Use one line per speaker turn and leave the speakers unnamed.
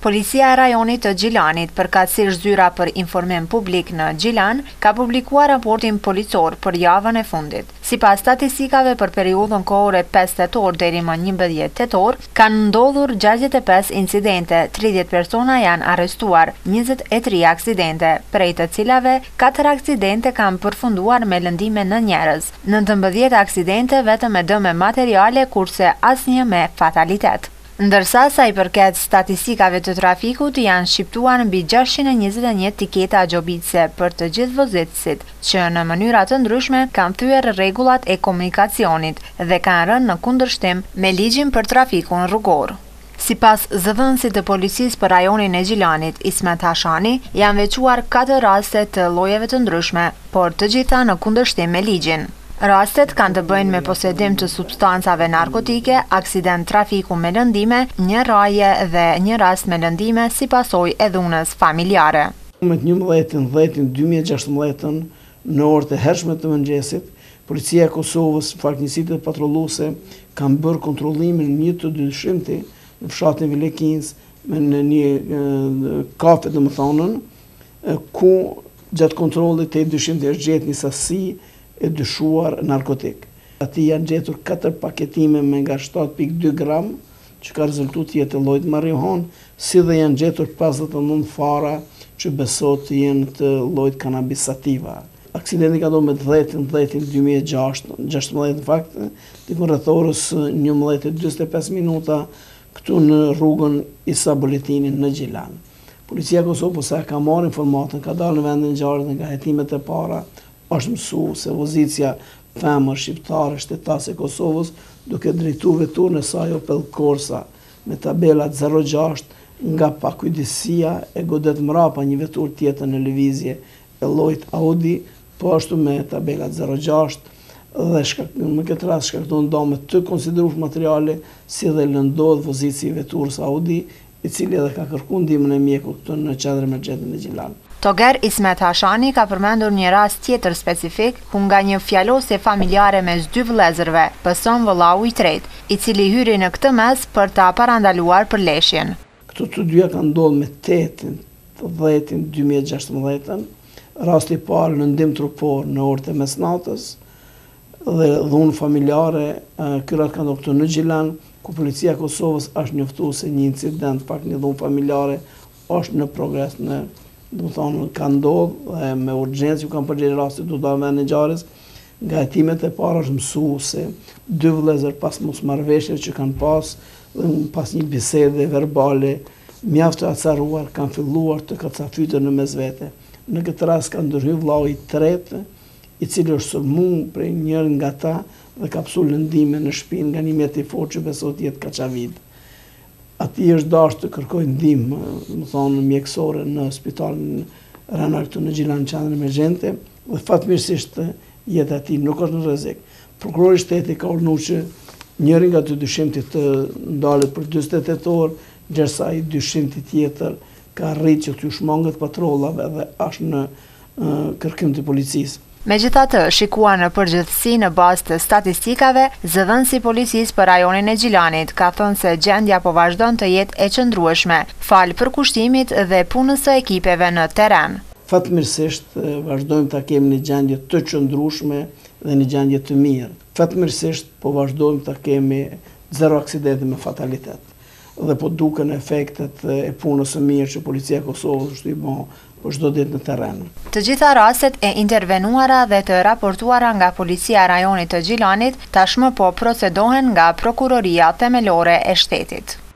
Policia e rajonit të Gjilanit, përkatësisht zyra për informim publik në Gjilan, ka publikuar raportin policor për javën e fundit. Sipas statistikave për periudhën kohore 5 tetor deri më 11 tetor, kanë ndodhur 65 incidente, 30 persona janë arrestuar, 23 aksidente, prej të cilave 4 aksidente kanë përfunduar me lëndime në njerëz, 19 aksidente vetëm me dëme materiale, kurse asnjë me fatalitet. Ndërsa sa i përket statistikave të trafikut, janë shqiptuar mbi 621 tiketa gjobitëse për të gjithë vozitësit, që në mënyra të ndryshme kanë thyer rregullat e komunikacionit dhe kanë rënë në kundërshtim me ligjin për trafikun rrugor. Sipas zëvendësit të policisë për rajonin e Gjilanit, Ismet Hashani, janë veçuar 4 raste të llojeve të ndryshme, por të gjitha në kundërshtim me ligjin. Rastet kanë të bëjnë me posedim të substancave narkotike, aksident trafiku me lëndime, një raje dhe një rast me lëndime si pasojë e dhunës familjare.
Me 11/10/2016 në orët e hershme të mëngjesit, Policia e Kosovës, njësitë patrolluese, kanë bërë kontrollimin një të dyshimti në fshatin Vilekins në një kafe domethënën, ku gjatë kontrollit të dyshimtit është gjetur një sasi e dyshuar narkotik. Ati janë gjetur 4 paketime me nga 7.2 gram, që ka rezultu të jetë llojit marijuan, si dhe janë gjetur 59 fara që besohet të jenë të llojit kanabis sativa. Aksidenti ka ndodhur me 10/10/2016 në fakt, diku rreth orës 11:45 minuta këtu në rrugën Isa Boletini në Gjilan. Policia e Kosovës ka marrë informatën, ka dalë në vendin e ngjarjes dhe nga hetimet e para është mësuar se vozitja femër shqiptare shtetase e Kosovës duke drejtuar veturën e saj Opel Corsa me tabelat 06 nga pakujdisia e godet mrapa një veturë tjetër në lëvizje e llojit Audi, po ashtu me tabelat 06 dhe në këtë rast shkakton dëme të konsiderueshme materiale si dhe lëndodh vozitja e veturës Audi, i cili edhe ka kërkuar ndihmën e mjekut këtu në qendrën emergjente në Gjilan.
Toger Ismet Hashani ka përmendur një rast tjetër specifik ku nga një fjalosje familjare mes 2 vëllezërve pëson vëllau i tretë, i cili hyri në këtë mes për ta parandaluar përleshjen.
Këto të dyja kanë ndodhur me 8/10/2016, rasti i parë në ndim trupor në orët e mesnatës dhe dhunë familjare. Ky rast ka ndodhur këtu në Gjilan, ku Policia e Kosovës është njoftuar se një incident pak një dhunë familjare është në progres ka ndodhur me urgjencë, kanë përgjigjer rastit do ta vendin e ngjarjes. Nga hetimet e para është mësuar se 2 vëllezër pas mosmarrëveshjeve që kanë pas një bisede verbale mjaft të acaruar, kanë filluar të kacafyten në mesvete. Në këtë rast ka ndërhyrë vllau i tretë, i cili është sulmuar prej njërin nga ta dhe ka pasur lëndime në shpinë nga një mjet i fortë që besohet të jetë kaçavid. Ati është dashur të kërkojë ndihmë, mjekësore në spitalin Rana këtu në Gjilan qendrën emergjente dhe fatmirësisht jeta e tij nuk është në rrezik. Prokurori i shtetit ka urdhëruar që njëri nga dy dyshimtit të ndalet për 40 tetor, ndërsa i dyshimti tjetër ka arritur që të shmanget patrollave dhe është në kërkim të policisë.
Megjithatë, shikuar në përgjithësi në bazë të statistikave, zëvendësi i policisë për rajonin e Gjilanit ka thënë se gjendja po vazhdon të jetë e qëndrueshme, fal përkushtimit dhe punës së ekipeve në terren.
Fatmirësisht vazhdojmë ta kemi një gjendje të qëndrueshme dhe një gjendje të mirë. Fatmirësisht po vazhdojmë ta kemi 0 aksidente me fatalitet. Dhe po duken efektet e punës së mirë që Policia e Kosovës është i bën për çdo ditë në terren.
Të gjitha rastet e intervenuara dhe të raportuara nga Policia e rajonit të Gjilanit tashmë po procedohen nga Prokuroria Themelore e Shtetit.